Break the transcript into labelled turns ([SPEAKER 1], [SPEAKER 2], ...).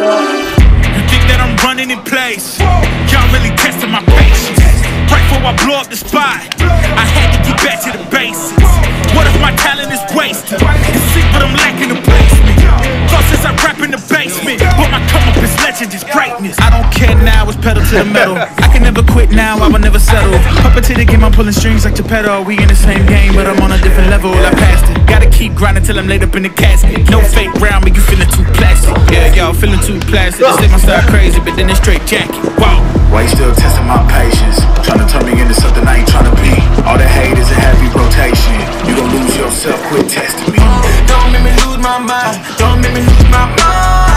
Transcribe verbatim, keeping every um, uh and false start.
[SPEAKER 1] You think that I'm running in place? Y'all really testing my patience. Right before I blow up the spot, I had to get back to the basics. What if my talent is wasted? It's sick, but I'm lacking the placement. Thought since I rap in the basement, but my come up is legend, is greatness. I don't care now, it's pedal to the metal. I can never quit now, I will never settle. Up into the game, I'm pulling strings like Geppetto. We in the same game, but I'm on a different level. I passed it. Gotta keep grinding till I'm laid up in the casket. No fake round, make you feeling too plastic. Yeah, y'all feeling too plastic. This take my style crazy, but then it's straight jacket. Wow.
[SPEAKER 2] Why you still testing my patience? Trying to turn me into something I ain't trying to be. All the hate is a heavy rotation. You gon' lose yourself, quit testing me.
[SPEAKER 3] Don't make me lose my mind. Don't make me lose my mind.